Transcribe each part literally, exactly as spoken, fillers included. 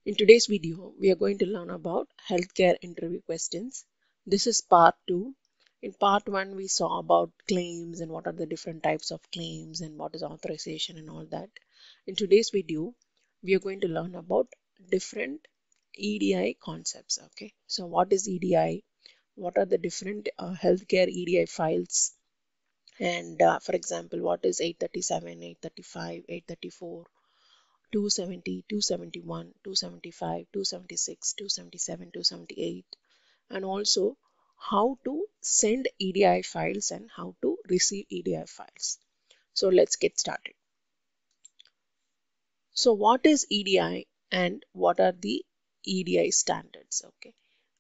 In today's video, we are going to learn about healthcare interview questions. This is part two. In part one, we saw about claims and what are the different types of claims and what is authorization and all that. In today's video, we are going to learn about different E D I concepts. Okay, so what is E D I? What are the different uh, healthcare E D I files? And uh, for example, what is eight thirty-seven, eight thirty-five, eight thirty-four? two seventy, two seventy-one, two seventy-five, two seventy-six, two seventy-seven, two seventy-eight, and also how to send E D I files and how to receive E D I files. So let's get started. So what is E D I and what are the E D I standards? Okay.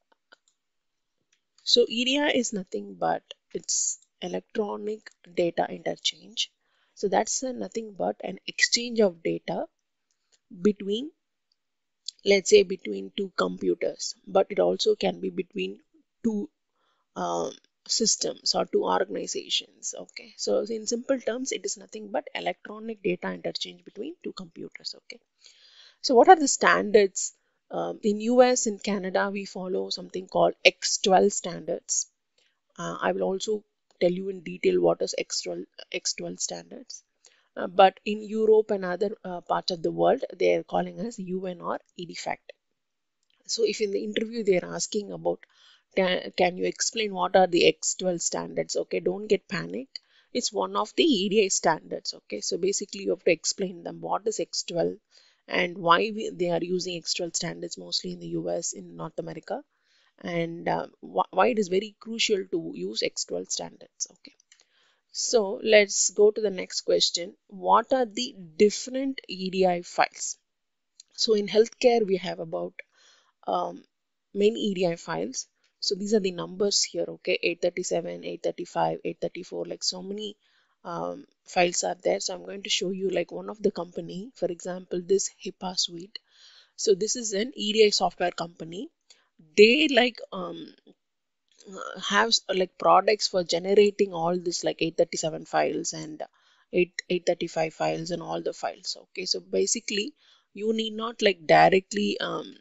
So E D I is nothing but it's electronic data interchange. So that's uh, nothing but an exchange of data between, let's say, between two computers, but it also can be between two um, systems or two organizations. Okay, so in simple terms, it is nothing but electronic data interchange between two computers. Okay, so what are the standards? Um, in U S, in Canada, we follow something called X twelve standards. uh, I will also tell you in detail what is X twelve X twelve standards. Uh, but in Europe and other uh, parts of the world, they are calling us U N or E D FACT. So if in the interview they are asking about, can, can you explain what are the X twelve standards? Okay, don't get panicked. It's one of the E D I standards. Okay, so basically you have to explain them what is X twelve and why we, they are using X twelve standards mostly in the U S, in North America, and uh, wh why it is very crucial to use X twelve standards. Okay, so let's go to the next question. What are the different E D I files? So in healthcare, we have about um, many E D I files. So these are the numbers here, okay, eight thirty-seven, eight thirty-five, eight thirty-four, like so many um, files are there. So I'm going to show you like one of the company, for example, this HIPAA suite. So this is an E D I software company. They like um, have like products for generating all this like eight thirty-seven files and eight, 835 files and all the files. Okay, so basically you need not like directly um,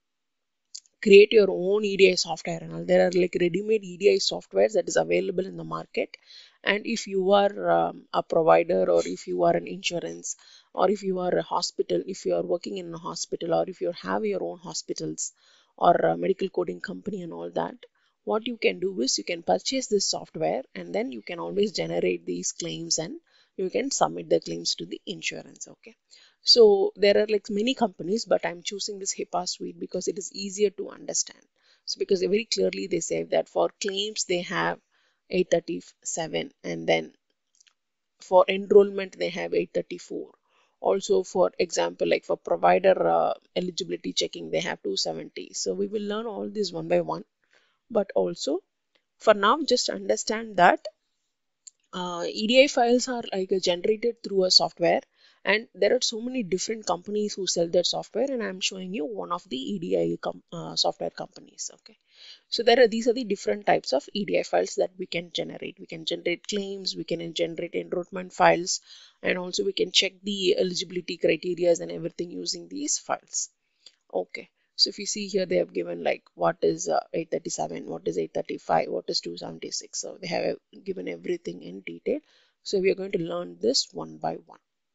create your own E D I software and all. There are like ready-made E D I softwares that is available in the market. And if you are um, a provider, or if you are an insurance, or if you are a hospital, if you are working in a hospital, or if you have your own hospitals or a medical coding company and all that, what you can do is you can purchase this software and then you can always generate these claims and you can submit the claims to the insurance. Okay, so there are like many companies, but I'm choosing this HIPAA suite because it is easier to understand. So because they very clearly they say that for claims they have eight thirty-seven, and then for enrollment they have eight thirty-four. Also, for example, like for provider uh, eligibility checking, they have two seventy. So we will learn all this one by one. But also for now, just understand that uh, E D I files are like uh, generated through a software, and there are so many different companies who sell their software, and I'm showing you one of the E D I com uh, software companies. Okay, so there are these are the different types of E D I files that we can generate. We can generate claims, we can generate enrollment files, and also we can check the eligibility criteria and everything using these files. Okay, so if you see here, they have given like what is uh, eight thirty-seven, what is eight thirty-five, what is two seventy-six. So they have given everything in detail. So we are going to learn this one by one.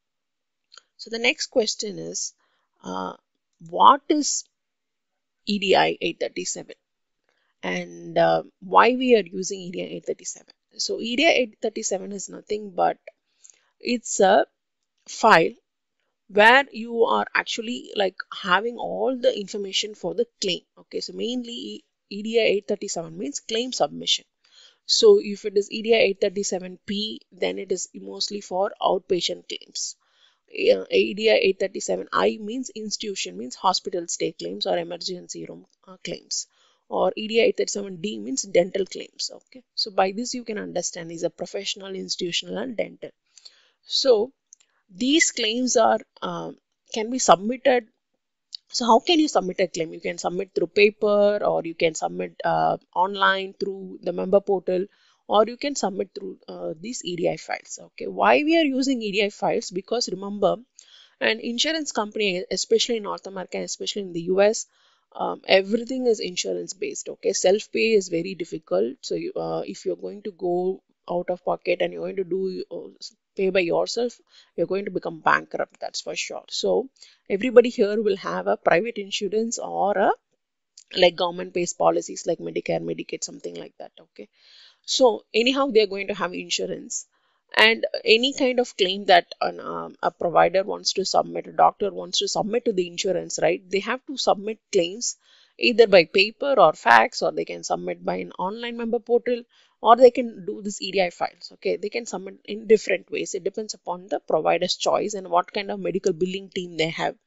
So the next question is, uh, what is E D I eight thirty-seven and uh, why we are using E D I eight thirty-seven? So E D I eight thirty-seven is nothing but it's a file where you are actually like having all the information for the claim. Okay, so mainly E D I eight thirty-seven means claim submission. So if it is E D I eight thirty-seven P, then it is mostly for outpatient claims. Uh, E D I eight thirty-seven I means institution, means hospital stay claims or emergency room uh, claims. Or E D I eight thirty-seven D means dental claims. Okay, so by this you can understand these are professional, institutional, and dental. So these claims are um, can be submitted. So how can you submit a claim? You can submit through paper, or you can submit uh, online through the member portal, or you can submit through uh, these E D I files. Okay, why we are using E D I files? Because remember, And insurance company, especially in North America, especially in the U S, um, everything is insurance based. Okay, self pay is very difficult. So you, uh, if you're going to go out of pocket and you're going to do uh, pay by yourself, you're going to become bankrupt. That's for sure. So everybody here will have a private insurance or a like government based policies like Medicare, Medicaid, something like that. Okay, so anyhow, they're going to have insurance, and any kind of claim that an, um, a provider wants to submit, a doctor wants to submit to the insurance, right? They have to submit claims either by paper or fax, or they can submit by an online member portal, or they can do this E D I files. Okay, they can submit in different ways. It depends upon the provider's choice and what kind of medical billing team they have.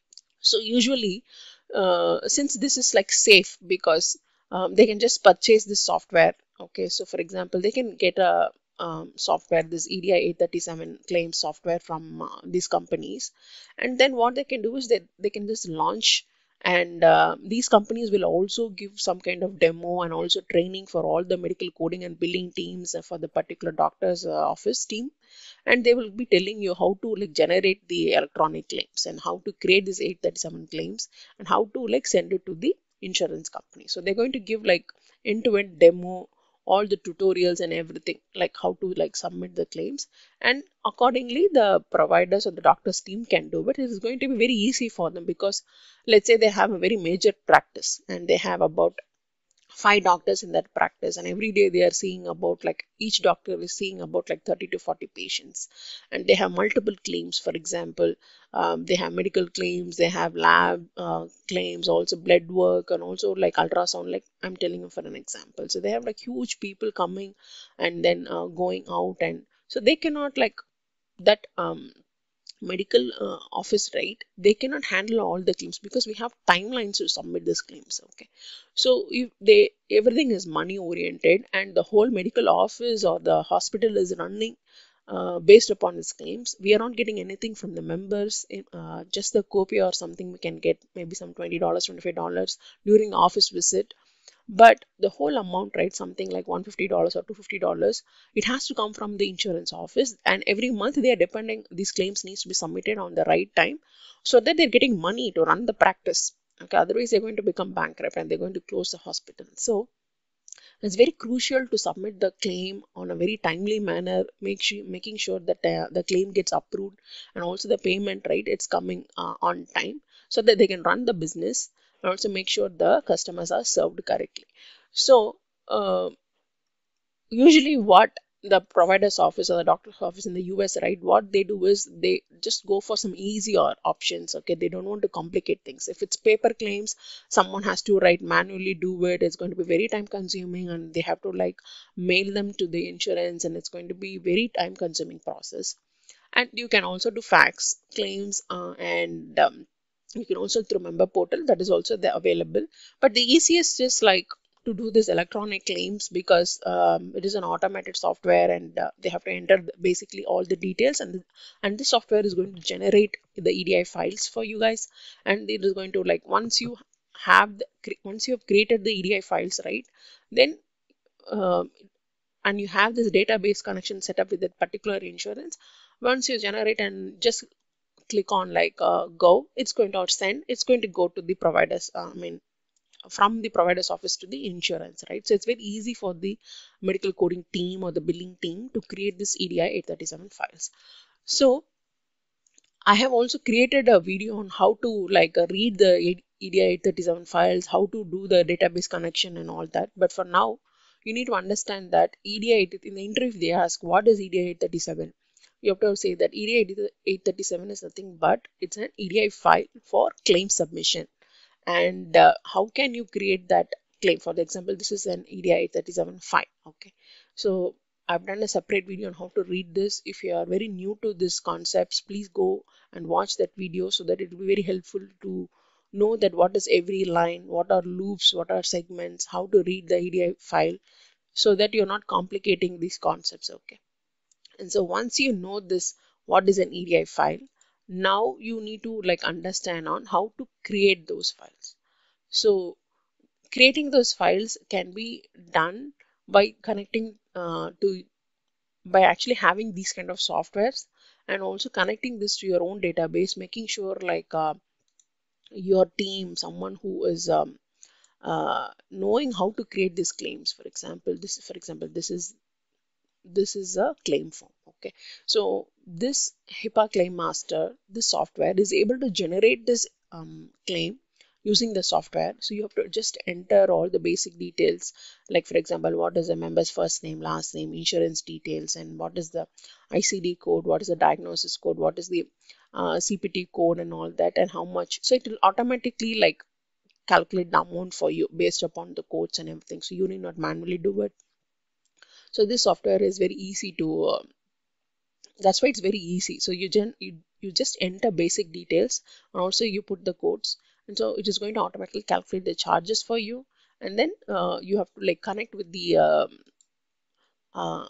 So usually, uh, since this is like safe because um, they can just purchase this software. Okay, so for example, they can get a um, software, this E D I eight thirty-seven claim software from uh, these companies, and then what they can do is that they can just launch, and uh, these companies will also give some kind of demo and also training for all the medical coding and billing teams uh, for the particular doctor's uh, office team, and they will be telling you how to like generate the electronic claims and how to create this eight thirty-seven claims and how to like send it to the insurance company. So they're going to give like end-to-end demo, all the tutorials and everything, like how to like submit the claims, and accordingly the providers or the doctors team can do it. It is going to be very easy for them because let's say they have a very major practice and they have about five doctors in that practice, and every day they are seeing about like each doctor is seeing about like thirty to forty patients, and they have multiple claims. For example, um, they have medical claims, they have lab uh, claims, also blood work, and also like ultrasound, like I'm telling you for an example. So they have like huge people coming and then uh, going out, and so they cannot like that um medical uh, office, right? They cannot handle all the claims because we have timelines to submit these claims. Okay, so if they everything is money oriented and the whole medical office or the hospital is running uh, based upon these claims, we are not getting anything from the members in, uh, just the copay or something we can get, maybe some twenty dollars, twenty-five dollars during the office visit. But the whole amount, right, something like one hundred fifty dollars or two hundred fifty dollars, it has to come from the insurance office, and every month they are depending, these claims needs to be submitted on the right time so that they're getting money to run the practice. Okay, otherwise they're going to become bankrupt and they're going to close the hospital. So it's very crucial to submit the claim on a very timely manner, make sure, making sure that uh, the claim gets approved, and also the payment, right, it's coming uh, on time so that they can run the business, and also make sure the customers are served correctly. So uh, usually what the provider's office or the doctor's office in the U S, right, what they do is they just go for some easier options. Okay, they don't want to complicate things. If it's paper claims, someone has to write manually do it, it's going to be very time consuming, and they have to like mail them to the insurance, and it's going to be very time consuming process. And you can also do fax claims, uh, and um, you can also through member portal, that is also there available. But the easiest is like to do this electronic claims because um, it is an automated software, and uh, they have to enter the- basically all the details, and the, and this software is going to generate the E D I files for you guys, and it is going to like once you have the, cre- once you have created the E D I files, right, then uh, and you have this database connection set up with that particular insurance, once you generate and just click on like uh, go, it's going to send, it's going to go to the providers, uh, I mean from the provider's office to the insurance, right? So it's very easy for the medical coding team or the billing team to create this E D I eight thirty-seven files. So I have also created a video on how to like uh, read the E D I eight thirty-seven files, how to do the database connection and all that. But for now, you need to understand that E D I, in the interview, if they ask what is E D I eight thirty-seven, you have to say that E D I eight thirty-seven is nothing but it's an E D I file for claim submission. And uh, how can you create that claim? For the example, this is an E D I eight thirty-seven file. Okay, so I've done a separate video on how to read this. If you are very new to this concepts, please go and watch that video so that it will be very helpful to know that what is every line, what are loops, what are segments, how to read the E D I file, so that you're not complicating these concepts. Okay, and so once you know this, what is an E D I file, now you need to like understand on how to create those files. So creating those files can be done by connecting uh, to by actually having these kind of softwares, and also connecting this to your own database, making sure like uh, your team, someone who is um, uh, knowing how to create these claims. For example, this for example this is this is a claim form. Okay, so this HIPAA claim master, this software is able to generate this um, claim using the software. So you have to just enter all the basic details, like for example, what is the member's first name, last name, insurance details, and what is the I C D code, what is the diagnosis code, what is the uh, C P T code, and all that, and how much. So it will automatically like calculate the amount for you based upon the codes and everything. So you need not manually do it. So this software is very easy to uh, that's why it's very easy. So you, gen you you just enter basic details, and also you put the codes, and so it is going to automatically calculate the charges for you. And then uh, you have to like connect with the um uh,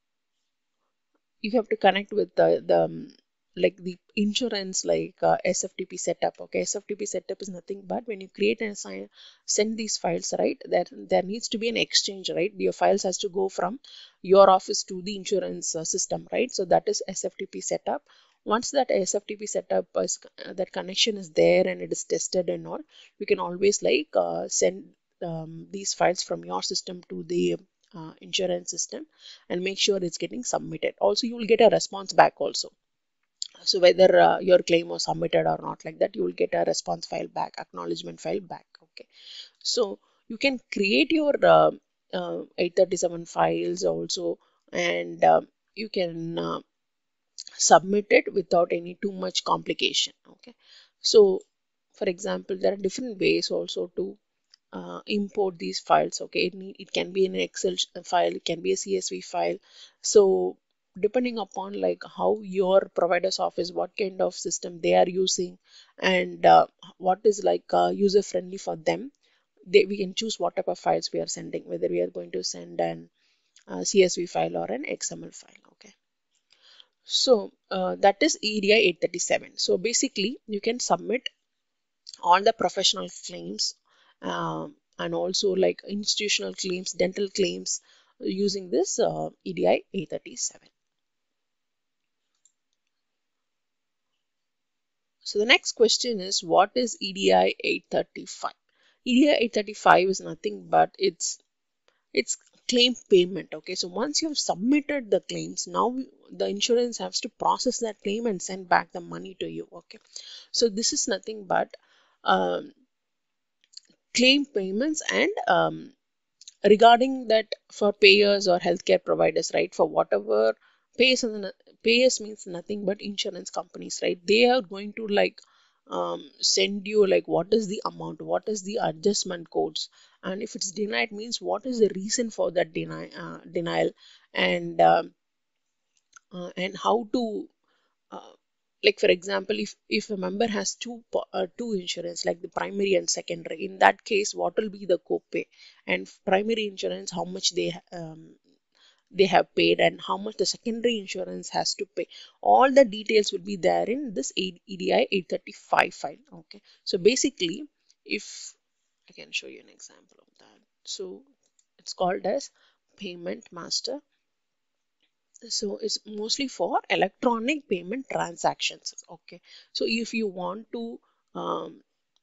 you have to connect with the, the um, like the insurance like uh, S F T P setup. Okay, S F T P setup is nothing but when you create and assign send these files, right, there there needs to be an exchange, right? Your files has to go from your office to the insurance uh, system, right? So that is S F T P setup. Once that S F T P setup is uh, that connection is there and it is tested and all, you can always like uh, send um, these files from your system to the uh, insurance system and make sure it's getting submitted. Also, you will get a response back also. So whether uh, your claim was submitted or not, like that, you will get a response file back, acknowledgement file back. Okay, so you can create your uh, uh, eight thirty-seven files also, and uh, you can uh, submit it without any too much complication. Okay, so for example, there are different ways also to uh, import these files. Okay, it, need, it can be an Excel file, it can be a C S V file. So depending upon like how your provider's office, what kind of system they are using, and uh, what is like uh, user friendly for them, they, we can choose what type of files we are sending, whether we are going to send an uh, C S V file or an X M L file. Okay, so uh, that is E D I eight thirty-seven. So basically you can submit all the professional claims um, and also like institutional claims, dental claims using this uh, E D I eight thirty-seven. So the next question is, what is E D I eight thirty-five? E D I eight thirty-five is nothing but it's it's claim payment. Okay, so once you have submitted the claims, now the insurance has to process that claim and send back the money to you. Okay, so this is nothing but um, claim payments and um, regarding that for payers or healthcare providers, right, for whatever payers and payers means nothing but insurance companies, right? They are going to like um, send you like what is the amount, what is the adjustment codes, and if it's denied means what is the reason for that deny uh, denial, and um, uh, and how to uh, like for example, if if a member has two uh, two insurance like the primary and secondary, in that case what will be the copay, and primary insurance how much they um, they have paid and how much the secondary insurance has to pay. All the details will be there in this E D I eight thirty-five file. Okay, so basically if I can show you an example of that, so it's called as payment master. So it's mostly for electronic payment transactions. Okay, so if you want to um,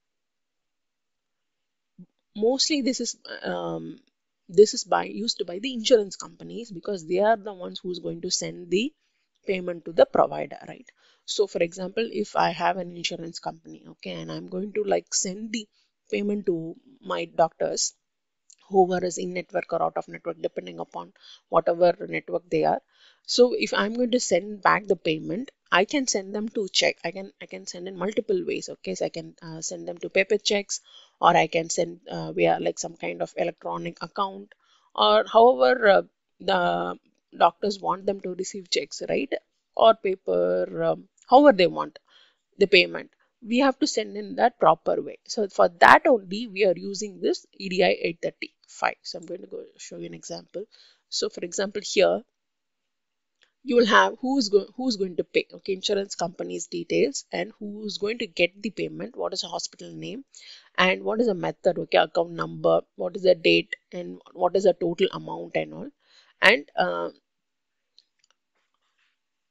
mostly this is um, this is by used by the insurance companies because they are the ones who's going to send the payment to the provider, right? So for example, if I have an insurance company, okay, and I'm going to like send the payment to my doctors, whoever is in network or out of network, depending upon whatever network they are. So if I'm going to send back the payment, I can send them to check. I can I can send in multiple ways. Okay, so I can uh, send them to paper checks, or I can send uh, via like some kind of electronic account, or however uh, the doctors want them to receive checks, right? Or paper, um, however they want the payment, we have to send in that proper way. So for that only we are using this E D I eight thirty-five. So I'm going to go show you an example. So for example, here you will have who's going who's going to pay. Okay, insurance company's details and who's going to get the payment, what is the hospital name, and what is the method, okay, account number, what is the date, and what is the total amount and all. And uh,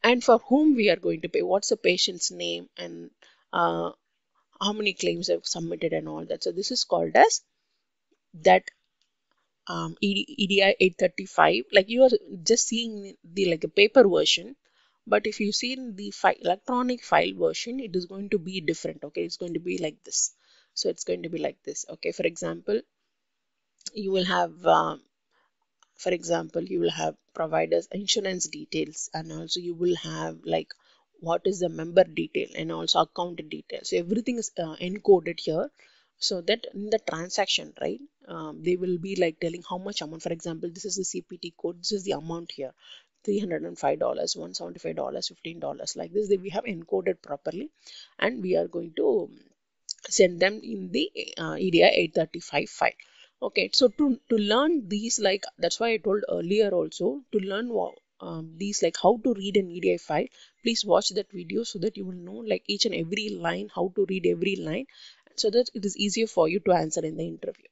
and for whom we are going to pay, what's the patient's name, and uh, how many claims they've submitted and all that. So this is called as that um, E D, E D I eight thirty-five. Like you are just seeing the like a paper version, but if you see in the file, electronic file version, it is going to be different. Okay, it's going to be like this. So it's going to be like this. Okay, for example, you will have um, for example you will have providers insurance details, and also you will have like what is the member detail and also account details. So everything is uh, encoded here, so that in the transaction, right, um, they will be like telling how much amount. For example, this is the C P T code, this is the amount here, three hundred five dollars, one hundred seventy-five dollars, fifteen dollars, like this. They we have encoded properly, and we are going to send them in the uh, E D I eight thirty-five file. Okay, so to, to learn these, like that's why I told earlier also, to learn um, these like how to read an E D I file, please watch that video so that you will know like each and every line, how to read every line, so that it is easier for you to answer in the interview.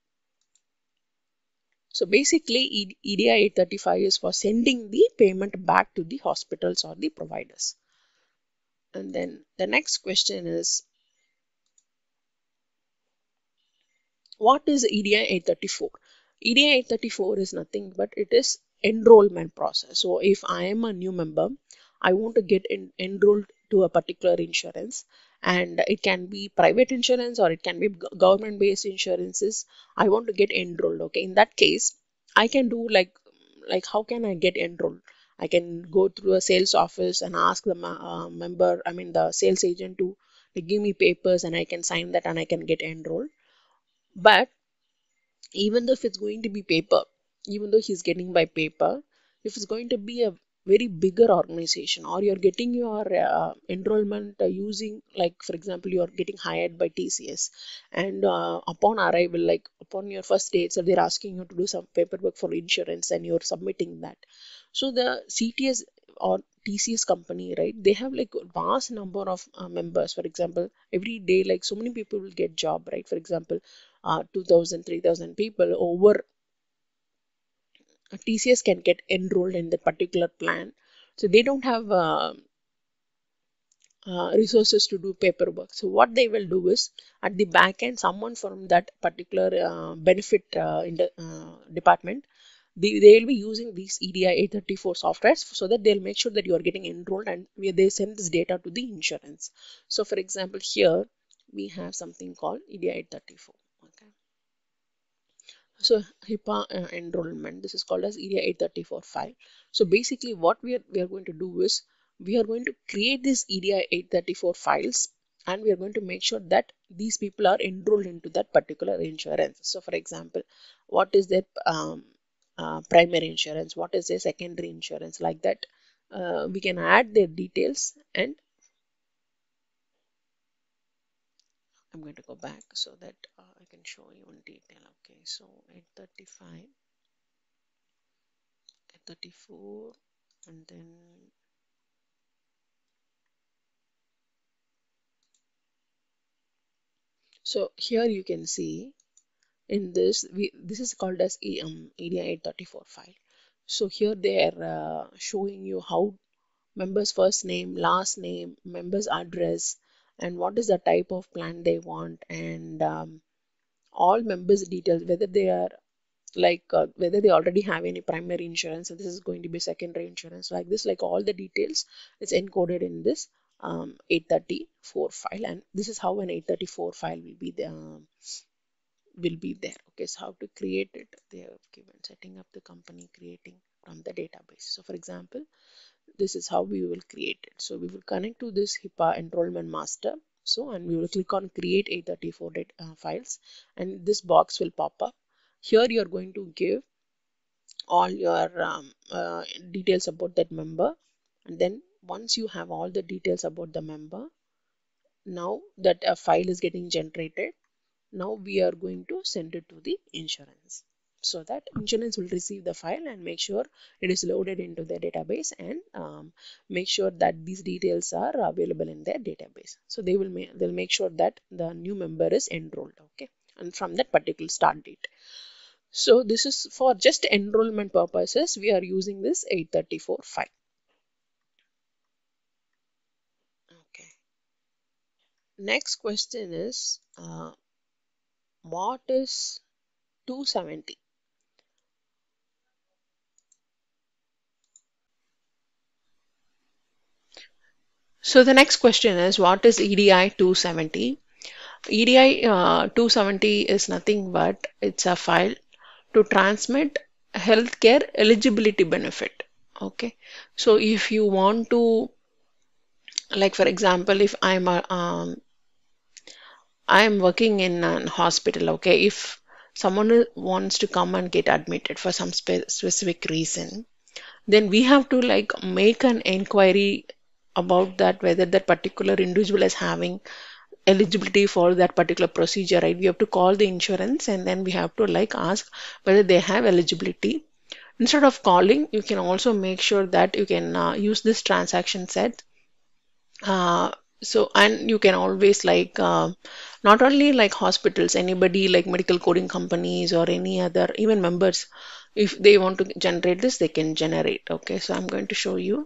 So basically E D I eight thirty-five is for sending the payment back to the hospitals or the providers. And then the next question is, what is E D I eight thirty-four? E D I eight thirty-four is nothing but it is enrollment process. So if I am a new member, I want to get in, enrolled to a particular insurance, and it can be private insurance or it can be government based insurances. I want to get enrolled. Okay, in that case, I can do like like how can I get enrolled? I can go through a sales office and ask the uh, member, I mean the sales agent to like, give me papers, and I can sign that and I can get enrolled. But even though if it's going to be paper, even though he's getting by paper, if it's going to be a very bigger organization, or you're getting your uh, enrollment uh, using, like for example, you're getting hired by T C S, and uh, upon arrival, like upon your first day, so they're asking you to do some paperwork for insurance and you're submitting that. So the C T S or T C S company, right, they have like a vast number of uh, members. For example, every day like so many people will get job, right? For example, uh, two thousand, three thousand people over T C S can get enrolled in that particular plan. So they don't have uh, uh, resources to do paperwork. So what they will do is at the back end, someone from that particular uh, benefit uh, in the uh, department, they, they will be using these E D I eight thirty-four softwares so that they'll make sure that you are getting enrolled, and we, they send this data to the insurance. So for example, here we have something called E D I eight thirty-four. Okay. So HIPAA uh, enrollment, this is called as E D I eight thirty-four file. So basically what we are, we are going to do is we are going to create this E D I eight thirty-four files, and we are going to make sure that these people are enrolled into that particular insurance. So for example, what is their um, uh, primary insurance, what is their secondary insurance, like that. Uh, we can add their details, and I'm going to go back so that uh, I can show you in detail. Okay, so eight thirty-five, eight thirty-four, and then so here you can see in this, we this is called as um, E D I eight thirty-four file. So here they are uh, showing you how members first name, last name, members address, and what is the type of plan they want, and um, all members details, whether they are like uh, whether they already have any primary insurance, and this is going to be secondary insurance, like this, like all the details is encoded in this um, eight thirty-four file, and this is how an eight thirty-four file will be the, um, will be there. Okay, so how to create it, they have given setting up the company, creating from the database. So for example, this is how we will create it. So we will connect to this HIPAA enrollment master, so and we will click on create eight thirty-four data, uh, files, and this box will pop up. Here you are going to give all your um, uh, details about that member, and then once you have all the details about the member, now that a file is getting generated, now we are going to send it to the insurance, so that insurance will receive the file and make sure it is loaded into their database, and um, make sure that these details are available in their database. So they will make they'll make sure that the new member is enrolled. Okay, and from that particular start date. So this is for just enrollment purposes, we are using this eight thirty-four file. Next question is, uh, what is two seventy? So the next question is, what is E D I two seventy? E D I uh, two seventy is nothing but it's a file to transmit healthcare eligibility benefit. Okay, so if you want to, like for example, if I'm a, um, I'm working in an hospital, okay, if someone wants to come and get admitted for some spe specific reason, then we have to like make an inquiry about that, whether that particular individual is having eligibility for that particular procedure, right? We have to call the insurance and then we have to like ask whether they have eligibility. Instead of calling, you can also make sure that you can uh, use this transaction set. Uh, so, and you can always like uh, not only like hospitals, anybody like medical coding companies or any other, even members, if they want to generate this, they can generate. Okay, so I'm going to show you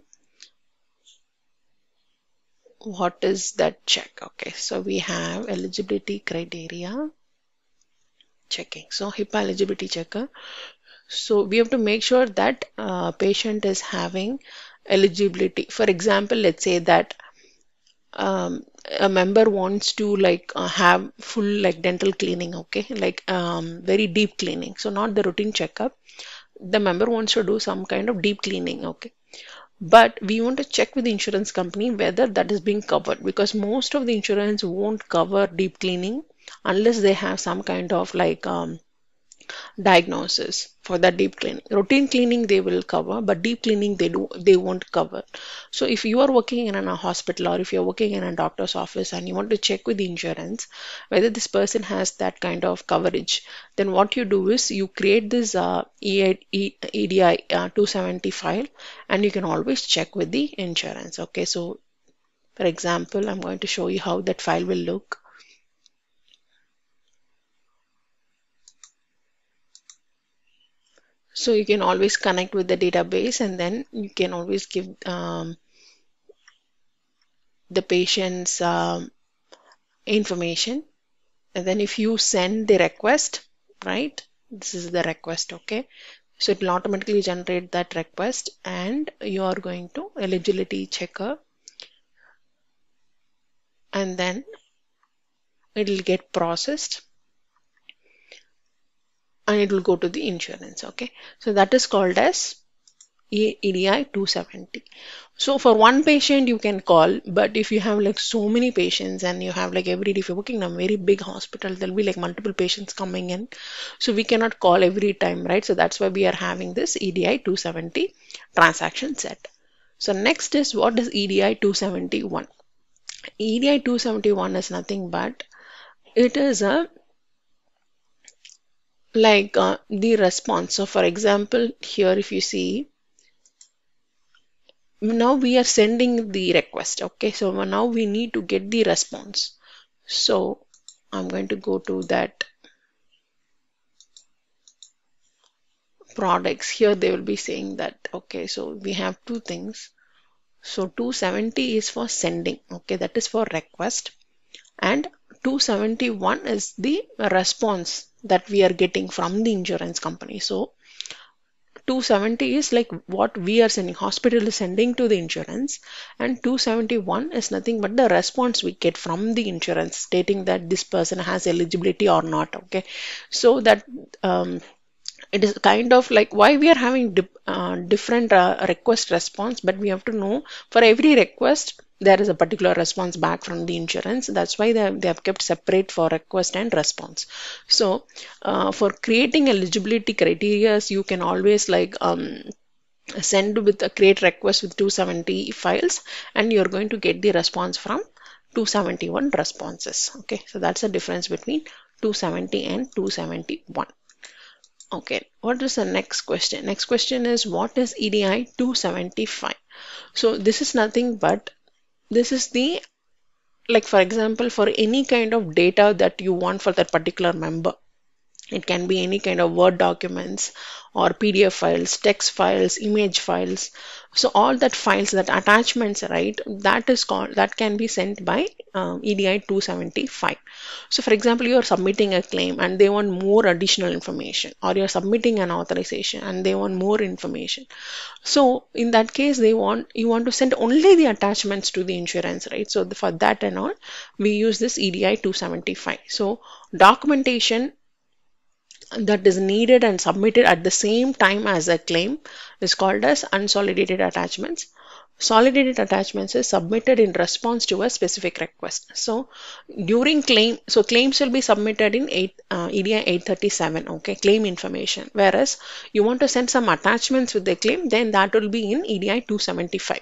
what is that check. Okay, so we have eligibility criteria checking. So HIPAA eligibility checker. So we have to make sure that uh, patient is having eligibility. For example, let's say that um, a member wants to like uh, have full like dental cleaning, okay, like um, very deep cleaning. So not the routine checkup. The member wants to do some kind of deep cleaning, okay. But we want to check with the insurance company whether that is being covered, because most of the insurance won't cover deep cleaning unless they have some kind of like um, diagnosis for that deep cleaning. Routine cleaning they will cover, but deep cleaning they do they won't cover. So if you are working in a hospital or if you're working in a doctor's office and you want to check with the insurance whether this person has that kind of coverage, then what you do is you create this uh, E D I uh, two seventy file and you can always check with the insurance. Okay, so for example, I'm going to show you how that file will look. So you can always connect with the database and then you can always give um, the patient's um, information. And then if you send the request, right, this is the request, okay. So it will automatically generate that request and you are going to eligibility checker and then it will get processed and it will go to the insurance, okay. So that is called as E D I two seventy. So for one patient you can call, but if you have like so many patients and you have like every day, if you're working in a very big hospital, there'll be like multiple patients coming in. So we cannot call every time, right? So that's why we are having this E D I two seventy transaction set. So next is, what is E D I two seventy-one? E D I two seventy-one is nothing but it is a like uh, the response. So for example, here if you see, now we are sending the request, okay. So now we need to get the response. So I'm going to go to that products. Here they will be saying that, okay, so we have two things. So two seventy is for sending, okay, that is for request, and two seventy-one is the response that we are getting from the insurance company. So two seventy is like what we are sending, hospital is sending to the insurance, and two seventy-one is nothing but the response we get from the insurance stating that this person has eligibility or not, okay. So that um, it is kind of like why we are having di uh, different uh, request response, but we have to know for every request there is a particular response back from the insurance. That's why they have, they have kept separate for request and response. So uh, for creating eligibility criteria, you can always like um, send with a create request with two seventy files and you're going to get the response from two seventy-one responses. Okay, so that's the difference between two seventy and two seventy-one. Okay, what is the next question? Next question is, what is E D I two seventy-five? So this is nothing but this is the, like for example, for any kind of data that you want for that particular member. It can be any kind of Word documents or P D F files, text files, image files. So all that files, that attachments, right, that is called, that can be sent by um, E D I two seventy-five. So for example, you are submitting a claim and they want more additional information, or you're submitting an authorization and they want more information. So in that case, they want, you want to send only the attachments to the insurance, right? So for that and all, we use this E D I two seventy-five. So documentation that is needed and submitted at the same time as a claim is called as unsolidated attachments. Solidated attachments is submitted in response to a specific request. So during claim, so claims will be submitted in eight, uh, E D I eight thirty-seven, okay, claim information. Whereas you want to send some attachments with the claim, then that will be in E D I two seventy-five.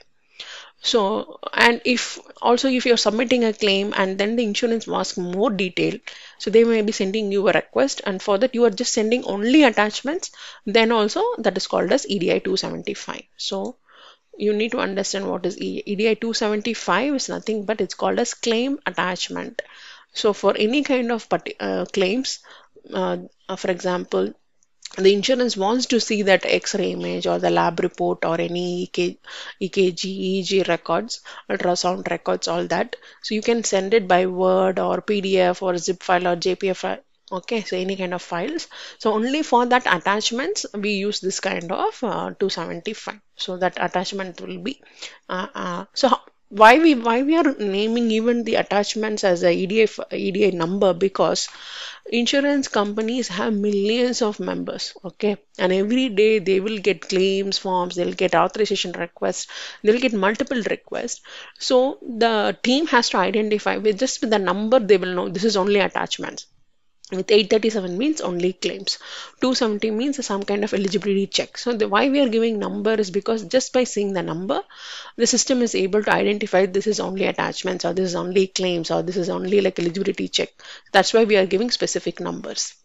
So, and if also if you're submitting a claim and then the insurance asks more detail, so they may be sending you a request, and for that you are just sending only attachments, then also that is called as E D I two seventy-five. So you need to understand what is E- EDI two seventy-five is nothing but it's called as claim attachment. So for any kind of parti- uh, claims, uh, uh, for example, the insurance wants to see that X-ray image or the lab report or any E K, E K G, E E G records, ultrasound records, all that. So you can send it by Word or P D F or zip file or J P F file. Okay, so any kind of files. So only for that attachments we use this kind of uh, two seventy-five. So that attachment will be. Uh, uh, so how, why we why we are naming even the attachments as a E D I E D I number, because insurance companies have millions of members, okay, and every day they will get claims forms, they'll get authorization requests, they'll get multiple requests. So the team has to identify with just with the number, they will know this is only attachments. With eight thirty-seven means only claims. two seventy means some kind of eligibility check. So the why we are giving number is because just by seeing the number, the system is able to identify this is only attachments, or this is only claims, or this is only like eligibility check. That's why we are giving specific numbers.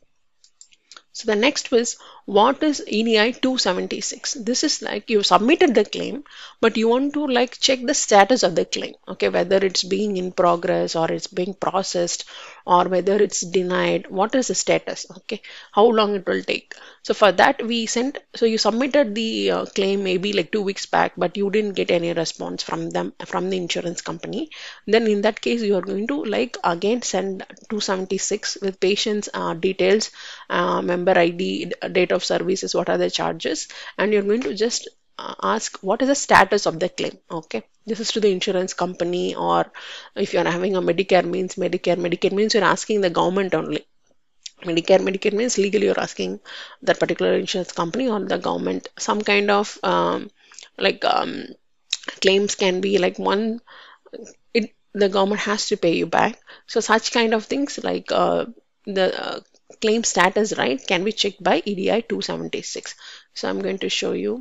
So the next was, what is E D I two seventy-six? This is like you submitted the claim, but you want to like check the status of the claim. Okay, whether it's being in progress or it's being processed or whether it's denied. What is the status? Okay, how long it will take. So for that we sent, so you submitted the uh, claim maybe like two weeks back, but you didn't get any response from them, from the insurance company. Then in that case, you are going to like again send two seventy-six with patient's uh, details, uh, member I D, date of services, what are the charges, and you're going to just uh, ask what is the status of the claim. Okay, this is to the insurance company, or if you're having a Medicare means Medicare, Medicare means you're asking the government only. Medicare, Medicare means legally you're asking that particular insurance company or the government. Some kind of um, like um, claims can be like one, it the government has to pay you back. So such kind of things like uh, the uh, claim status, right, can be checked by E D I two seventy-six. So I'm going to show you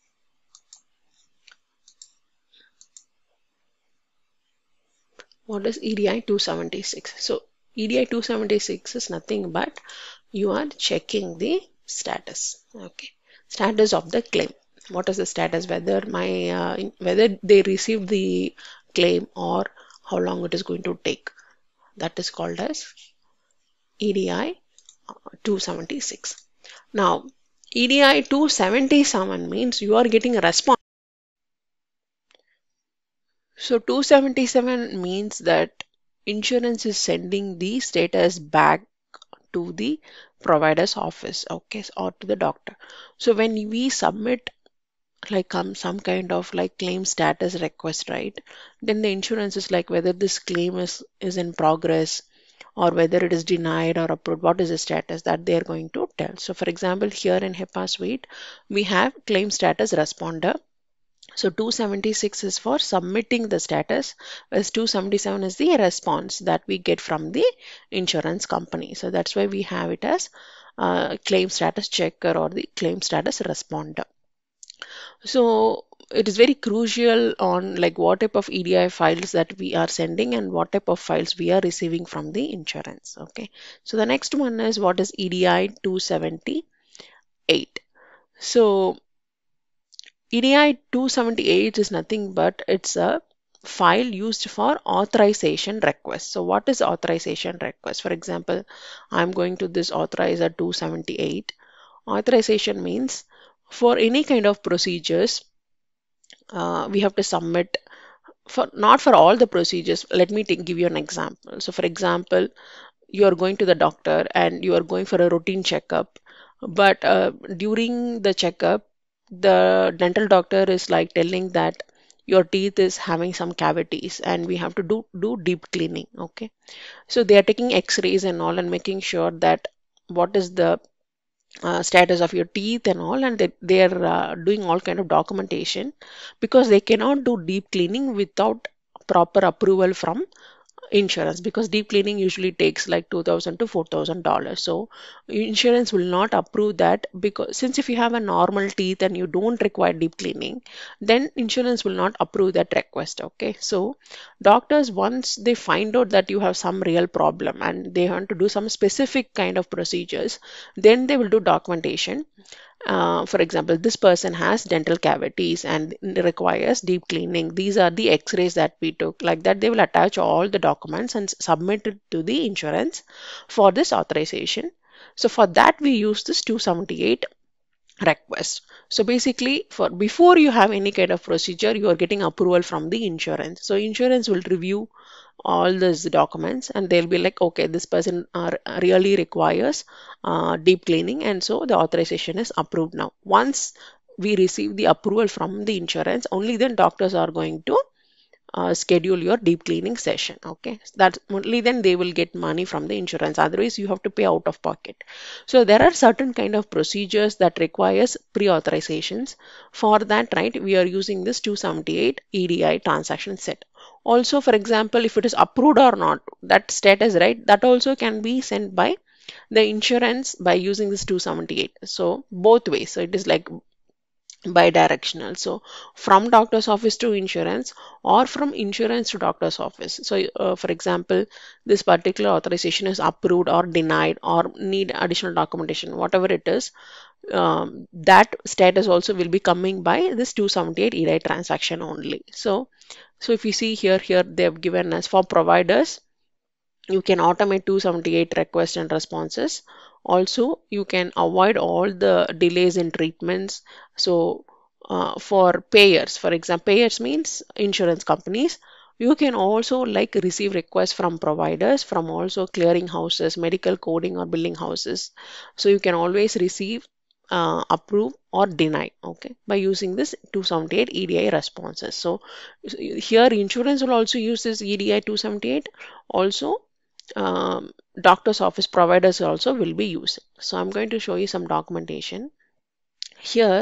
what is E D I two seventy-six. So E D I two seventy-six is nothing but you are checking the status. Okay, status of the claim. What is the status? Whether my uh, in- whether they received the claim or how long it is going to take. That is called as E D I two seventy-six. Now, E D I two seventy-seven means you are getting a response. So two seventy-seven means that insurance is sending the status back to the provider's office, okay, or to the doctor. So when we submit like um, some kind of like claim status request, right, then the insurance is like whether this claim is is in progress or whether it is denied or approved, what is the status that they are going to tell. So for example, here in HIPAA suite we have claim status responder. So two seventy-six is for submitting the status, whereas two seventy-seven is the response that we get from the insurance company. So that's why we have it as uh, claim status checker or the claim status responder. So it is very crucial on like what type of E D I files that we are sending and what type of files we are receiving from the insurance. Okay. So the next one is what is E D I two seventy-eight. So E D I two seventy-eight is nothing but it's a file used for authorization request. So what is authorization request? For example, I'm going to this authorizer two seventy-eight. Authorization means for any kind of procedures, uh, we have to submit for not for all the procedures. Let me take, give you an example. So for example, you are going to the doctor and you are going for a routine checkup, but uh, during the checkup, the dental doctor is like telling that your teeth is having some cavities and we have to do do deep cleaning. Okay, so they are taking x-rays and all and making sure that what is the uh, status of your teeth and all, and they, they are uh, doing all kind of documentation, because they cannot do deep cleaning without proper approval from insurance, because deep cleaning usually takes like two thousand to four thousand dollars. So insurance will not approve that, because since if you have a normal teeth and you don't require deep cleaning, then insurance will not approve that request. Okay, so doctors, once they find out that you have some real problem and they want to do some specific kind of procedures, then they will do documentation. Uh, for example, this person has dental cavities and requires deep cleaning. These are the x-rays that we took. Like that, they will attach all the documents and submit it to the insurance for this authorization. So for that, we use this two seventy-eight request. So basically, for before you have any kind of procedure, you are getting approval from the insurance. So insurance will review all these documents and they'll be like, okay, this person uh, really requires uh, deep cleaning, and so the authorization is approved. Now once we receive the approval from the insurance, only then doctors are going to uh, schedule your deep cleaning session. Okay, that's only then they will get money from the insurance, otherwise you have to pay out of pocket. So there are certain kind of procedures that requires pre-authorizations. For that, right, we are using this two seventy-eight E D I transaction set. Also, for example, if it is approved or not, that status, right, that also can be sent by the insurance by using this two seventy-eight. So both ways, so it is like bi-directional. So from doctor's office to insurance, or from insurance to doctor's office. So uh, for example, this particular authorization is approved or denied or need additional documentation, whatever it is, um, that status also will be coming by this two seventy-eight E D I transaction only. So so if you see here, here they have given us for providers, you can automate two seventy-eight requests and responses. Also, you can avoid all the delays in treatments. So uh, for payers, for example, payers means insurance companies, you can also like receive requests from providers, from also clearing houses, medical coding or billing houses. So you can always receive, uh, approve or deny, okay, by using this two seventy-eight E D I responses. So here insurance will also use this E D I two seventy-eight. Also, um, doctor's office providers also will be using. So I'm going to show you some documentation. Here,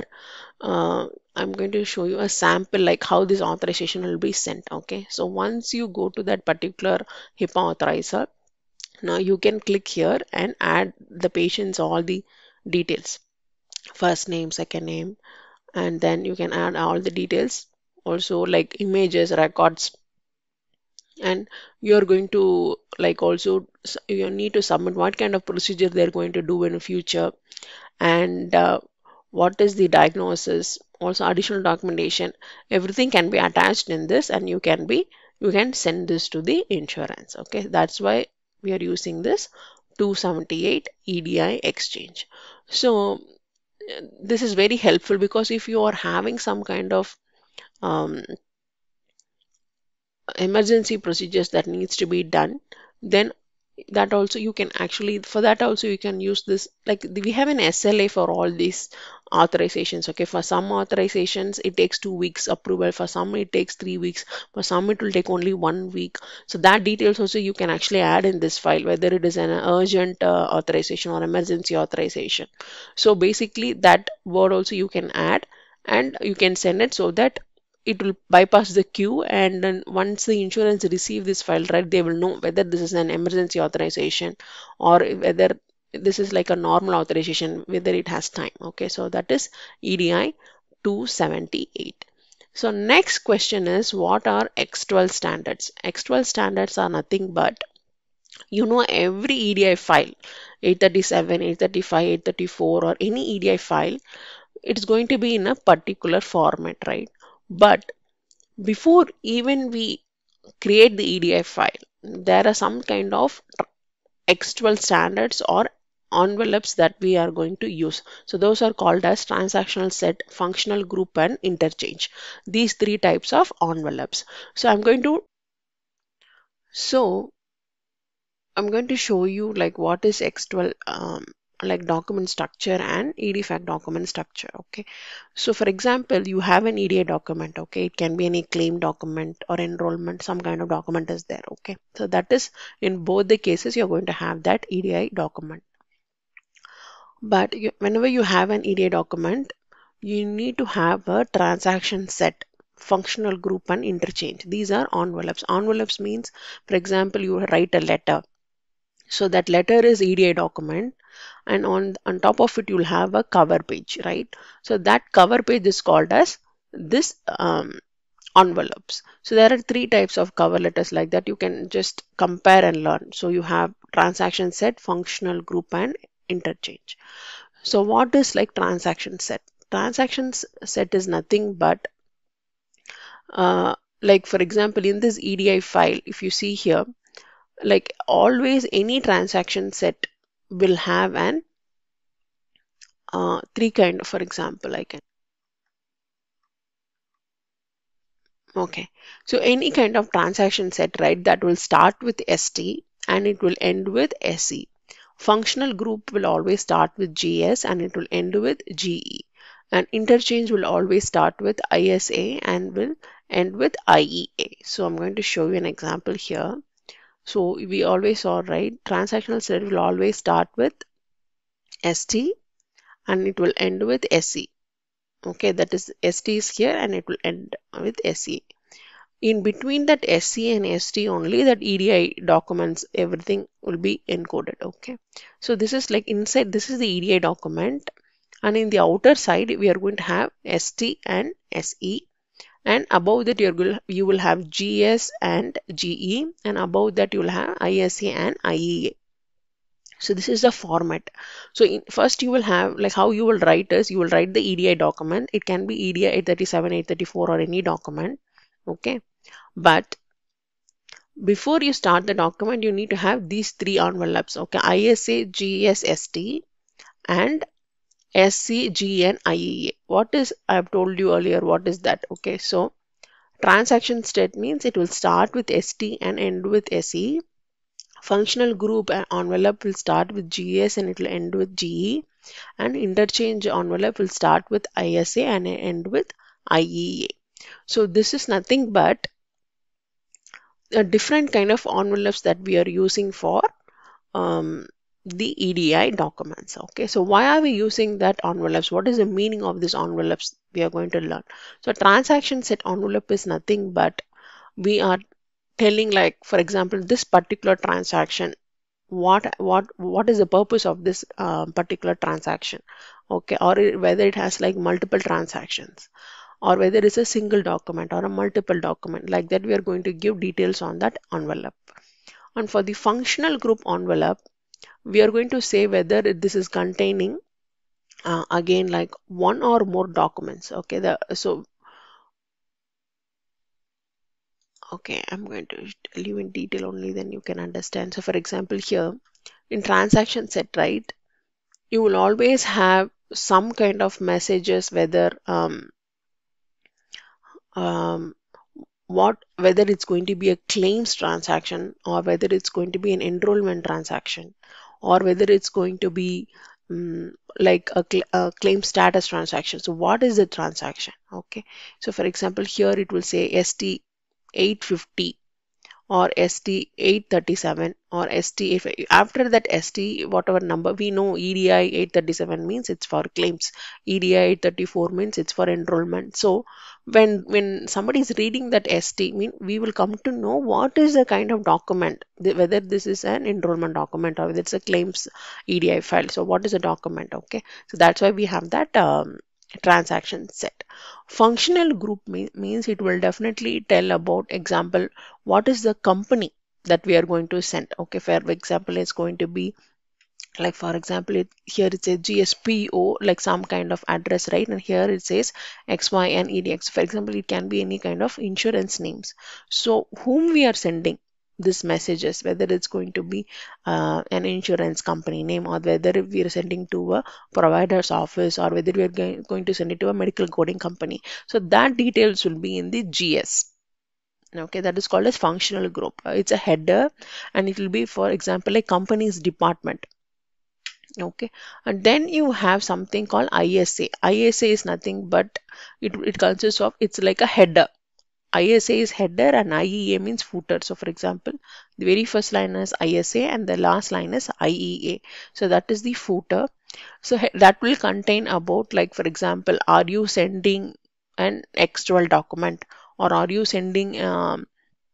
uh, I'm going to show you a sample like how this authorization will be sent. Okay, so once you go to that particular HIPAA authorizer, now you can click here and add the patient's all the details, first name, second name, and then you can add all the details, also like images, records, and you're going to like also you need to submit what kind of procedure they're going to do in the future, and uh, what is the diagnosis, also additional documentation. Everything can be attached in this, and you can be you can send this to the insurance. Okay, that's why we are using this two seventy-eight E D I exchange. So this is very helpful, because if you are having some kind of um, emergency procedures that needs to be done, then that also you can actually, for that also you can use this, like we have an S L A for all these authorizations. Okay, for some authorizations it takes two weeks approval, for some it takes three weeks, for some it will take only one week. So that details also you can actually add in this file, whether it is an urgent uh, authorization or emergency authorization. So basically that word also you can add and you can send it, so that it will bypass the queue, and then once the insurance receive this file, right, they will know whether this is an emergency authorization or whether this is like a normal authorization, whether it has time. Okay, so that is E D I two seventy-eight. So next question is, what are X twelve standards? X twelve standards are nothing but, you know, every E D I file, eight thirty-seven, eight thirty-five, eight thirty-four, or any E D I file, it's going to be in a particular format, right? But before even we create the E D I file, there are some kind of textual standards or envelopes that we are going to use. So those are called as transactional set, functional group, and interchange. These three types of envelopes. So I'm going to so I'm going to show you like what is textual um, like document structure and E D FACT document structure. Okay. So for example, you have an E D I document. Okay. It can be any claim document or enrollment, some kind of document is there. Okay. So that is in both the cases, you're going to have that E D I document. But you, whenever you have an E D I document, you need to have a transaction set, functional group, and interchange. These are envelopes. Envelopes means, for example, you write a letter. So that letter is E D I document, and on on top of it you'll have a cover page, right? So that cover page is called as this um, envelopes. So there are three types of cover letters like that. You can just compare and learn. So you have transaction set, functional group, and interchange. So what is like transaction set? Transactions set is nothing but uh, like for example in this E D I file, if you see here, like always any transaction set will have an uh, three kind of, for example, I can okay. So any kind of transaction set, right, that will start with S T and it will end with S E. Functional group will always start with G S and it will end with G E. And interchange will always start with I S A and will end with I E A. So I'm going to show you an example here. So we always saw, right, transactional set will always start with S T and it will end with S E. Okay, that is S T is here and it will end with S E. In between that S C and S T only, that E D I documents, everything will be encoded. Okay, so this is like inside, this is the E D I document, and in the outer side we are going to have S T and S E, and above that you're going you will have G S and G E, and above that you will have I S A and I E A. So this is the format. So in, first you will have like how you will write is you will write the E D I document. It can be E D I eight thirty-seven, eight thirty-four, or any document. Okay, but before you start the document, you need to have these three envelopes. Okay, I S A, G S, S T, and S C, G, and I E A. What is, I have told you earlier, what is that? Okay, so transaction state means it will start with S T and end with S E. Functional group and envelope will start with G S and it will end with G E. And interchange envelope will start with I S A and end with I E A. So this is nothing but a different kind of envelopes that we are using for um, the E D I documents. Okay, so why are we using that envelopes? What is the meaning of these envelopes? We are going to learn. So transaction set envelope is nothing but we are telling, like for example, this particular transaction, what what what is the purpose of this uh, particular transaction, okay, or it, whether it has like multiple transactions, or whether it's a single document or a multiple document, like that we are going to give details on that envelope. And for the functional group envelope, we are going to say whether this is containing uh, again like one or more documents. Okay, the so okay, I'm going to tell you in detail only, then you can understand. So for example here in transaction set, right, you will always have some kind of messages, whether um, um, what whether it's going to be a claims transaction, or whether it's going to be an enrollment transaction, or whether it's going to be um, like a, cl a claim status transaction. So what is the transaction? Okay, so for example here it will say S T eight fifty or S T eight thirty-seven or S T if after that S T whatever number, we know E D I eight thirty-seven means it's for claims, E D I eight thirty-four means it's for enrollment. So when when somebody is reading that S T, mean we will come to know what is the kind of document, whether this is an enrollment document or whether it's a claims E D I file. So what is a document? Okay, so that's why we have that um, transaction set. Functional group mean, means it will definitely tell about, example, what is the company that we are going to send. Okay, for example, it's going to be Like for example, it, here it says G S P O, like some kind of address, right? And here it says X Y and E D X. For example, it can be any kind of insurance names. So whom we are sending these messages, whether it's going to be uh, an insurance company name, or whether we are sending to a provider's office, or whether we are going going to send it to a medical coding company. So that details will be in the G S. Okay, that is called as functional group. Uh, it's a header, and it will be, for example, a company's department. Okay, and then you have something called I S A. I S A is nothing but it, it consists of, it's like a header. I S A is header and I E A means footer. So for example, the very first line is I S A and the last line is I E A. So that is the footer. So he- that will contain about, like for example, are you sending an external document, or are you sending um,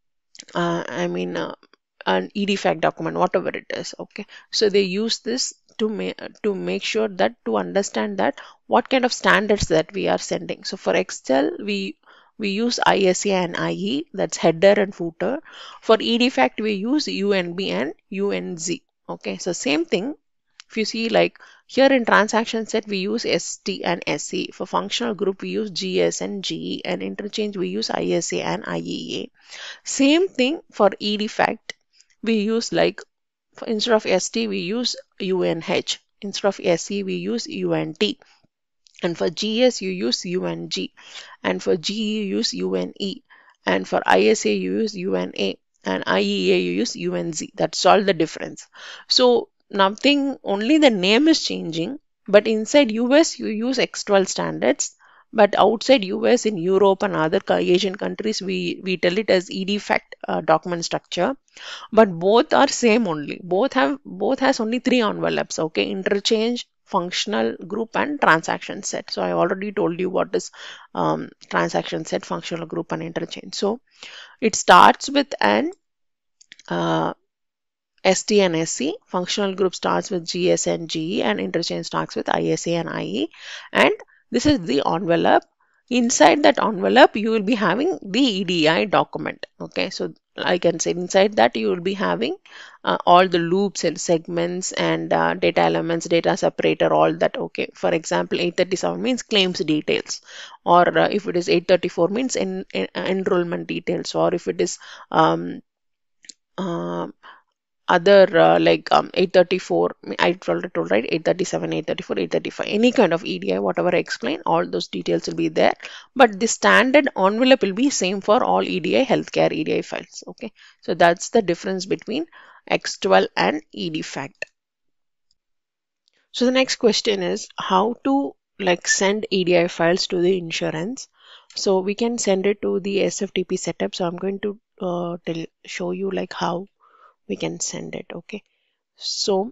uh, I mean uh, an E D FAC document, whatever it is. Okay, so they use this to make to make sure that, to understand that what kind of standards that we are sending. So for Excel, we we use I S A and I E, that's header and footer. For E D FAC, we use U N B and U N Z. Okay, so same thing. If you see, like here in transaction set, we use S T and S E. For functional group, we use G S and G E, and interchange we use I S A and I E A. Same thing for E D fact, we use, like for, instead of S T we use U N H, instead of S E we use U N T, and for G S you use U N G, and for G E you use U N E, and for I S A you use U N A, and I E A you use U N Z. That's all the difference. So nothing, only the name is changing, but inside U S you use X twelve standards, but outside U S, in Europe and other co- Asian countries, we we tell it as E D fact uh, document structure. But both are same only. Both have both has only three envelopes. Okay, interchange, functional group, and transaction set. So I already told you what is um, transaction set, functional group, and interchange. So it starts with an uh, S T and S E. Functional group starts with G S and G E, and interchange starts with I S A and I E. And this is the envelope. Inside that envelope, you will be having the E D I document. Okay, so I can say inside that you will be having uh, all the loops and segments and uh, data elements, data separator, all that. Okay, for example, eight thirty-seven means claims details, or uh, if it is eight thirty-four means en en enrollment details, or if it is um, uh, other uh, like um, eight thirty-four, I already told, right? eight thirty-seven, eight thirty-four, eight thirty-five, any kind of E D I, whatever I explain, all those details will be there. But the standard envelope will be same for all E D I, healthcare E D I files. Okay, so that's the difference between X twelve and E D fact. So the next question is how to like send E D I files to the insurance. So we can send it to the S F T P setup. So I'm going to uh, tell, show you like how we can send it. Okay, so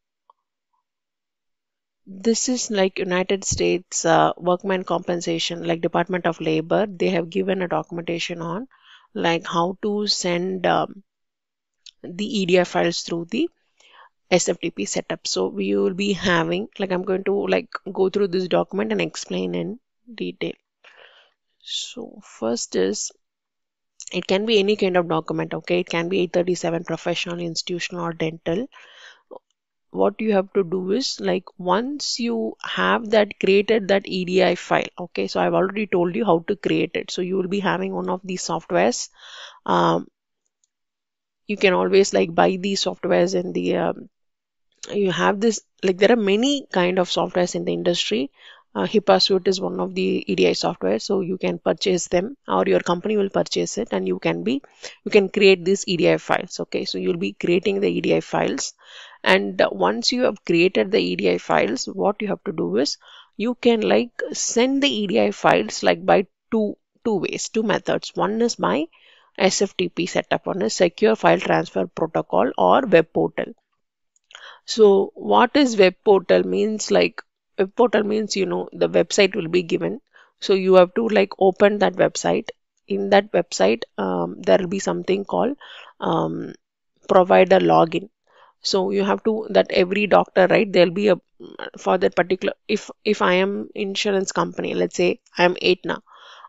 this is like United States uh, workman compensation, like Department of Labor. They have given a documentation on like how to send um, the E D I files through the S F T P setup. So we will be having, like I'm going to like go through this document and explain in detail. So first is, it can be any kind of document. Okay, it can be eight thirty-seven, professional, institutional, or dental. What you have to do is, like once you have that created that E D I file, okay, so I've already told you how to create it. So you will be having one of these softwares. Um, you can always like buy these softwares in the um, you have this, like there are many kind of softwares in the industry. uh, HIPAA suite is one of the E D I software, so you can purchase them, or your company will purchase it, and you can be you can create these E D I files. Okay, so you'll be creating the E D I files, and uh, once you have created the E D I files, what you have to do is you can like send the E D I files like by two two ways, two methods. One is by S F T P setup, one is secure file transfer protocol, or web portal. So what is web portal means, like web portal means, you know, the website will be given. So you have to like open that website. In that website, um, there will be something called um, provider login. So you have to, that every doctor, right, there'll be a, for that particular, if if I am insurance company, let's say I am Aetna,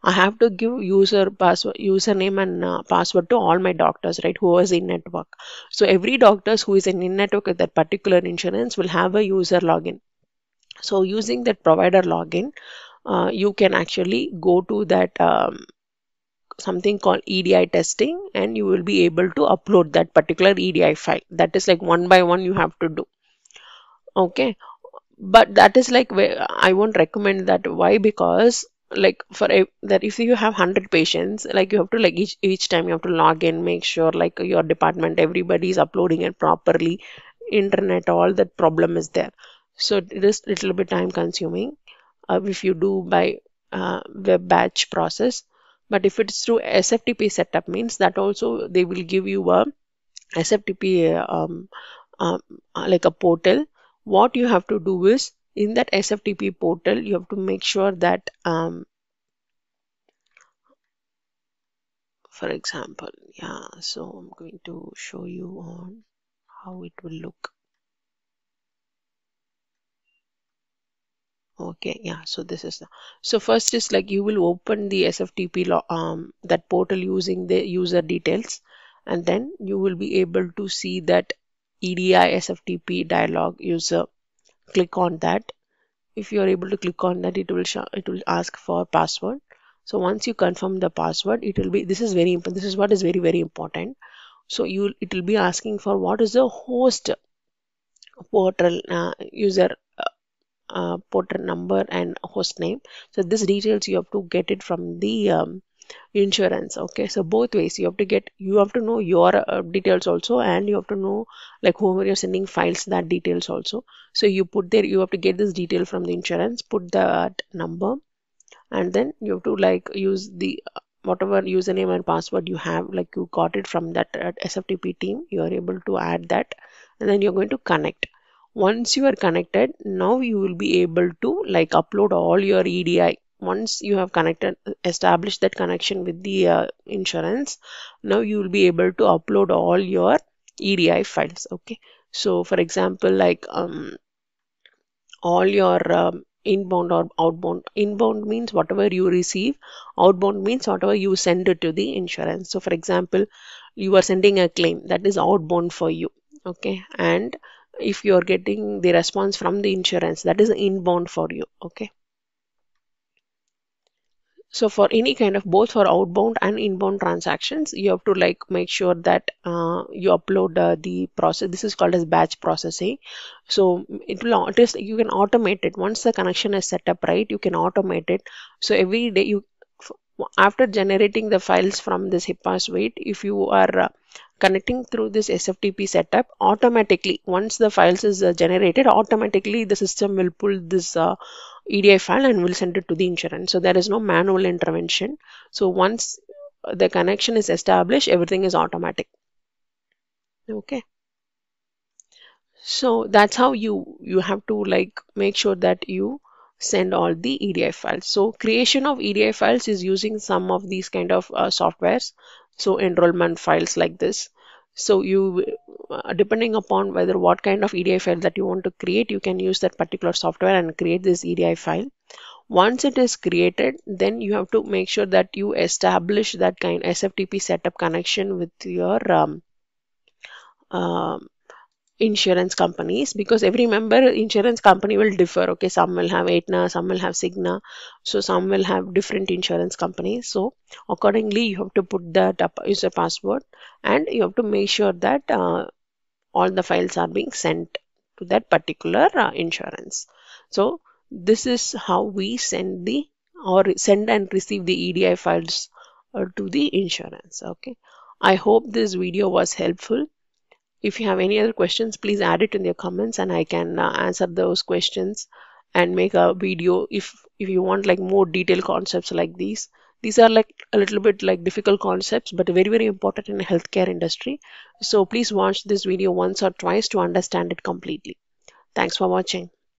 I have to give user password, username and uh, password to all my doctors, right, who is in network. So every doctors who is in, in network with that particular insurance will have a user login. So using that provider login, uh, you can actually go to that um, something called E D I testing, and you will be able to upload that particular E D I file. That is like one by one you have to do. Okay, but that is like where I won't recommend that. Why? Because like for a, that if you have one hundred patients, like you have to like each each time you have to log in, make sure like your department everybody is uploading it properly, internet, all that problem is there. So it is little bit time consuming uh, if you do by uh, web batch process. But if it's through S F T P setup, means that also they will give you a S F T P um, um, uh, like a portal. What you have to do is in that S F T P portal, you have to make sure that, um, for example, yeah, so I'm going to show you on how it will look. Okay, yeah, so this is the, so first is like you will open the S F T P lo- um, that portal using the user details, and then you will be able to see that E D I S F T P dialog user. Click on that. If you are able to click on that, it will show, it will ask for password. So once you confirm the password, it will be, this is very important, this is what is very very important. So you, it will be asking for what is the host portal uh, user uh, portal number and host name. So this details you have to get it from the um, insurance. Okay, so both ways you have to get, you have to know your uh, details also, and you have to know like whoever you're sending files, that details also. So you put there, you have to get this detail from the insurance, put that number, and then you have to like use the uh, whatever username and password you have, like you got it from that uh, S F T P team, you are able to add that, and then you're going to connect. Once you are connected, now you will be able to like upload all your E D I. Once you have connected, established that connection with the uh, insurance, now you will be able to upload all your E D I files. Okay, so for example, like um all your um, inbound or outbound. Inbound means whatever you receive, outbound means whatever you send it to the insurance. So for example, you are sending a claim, that is outbound for you. Okay, and if you are getting the response from the insurance, that is inbound for you. Okay, so for any kind of, both for outbound and inbound transactions, you have to like make sure that uh, you upload uh, the process. This is called as batch processing. So it will, it is, you can automate it. Once the connection is set up right, you can automate it. So every day you, after generating the files from this HIPAA suite, if you are uh, connecting through this S F T P setup, automatically once the files is uh, generated, automatically the system will pull this uh, E D I file and will send it to the insurance. So there is no manual intervention. So once the connection is established, everything is automatic. Okay, so that's how you you have to like make sure that you send all the E D I files. So creation of E D I files is using some of these kind of uh, softwares. So enrollment files like this. So you, uh, depending upon whether what kind of E D I file that you want to create, you can use that particular software and create this E D I file. Once it is created, then you have to make sure that you establish that kind S F T P setup connection with your um, um insurance companies, because every member insurance company will differ. Okay, some will have Aetna, some will have Cigna, so some will have different insurance companies. So accordingly you have to put that up user password, and you have to make sure that uh, all the files are being sent to that particular uh, insurance. So this is how we send the, or send and receive the E D I files uh, to the insurance. Okay, I hope this video was helpful. If you have any other questions, please add it in your comments, and I can uh, answer those questions and make a video if if you want like more detailed concepts like these. These are like a little bit like difficult concepts, but very very important in the healthcare industry. So please watch this video once or twice to understand it completely. Thanks for watching.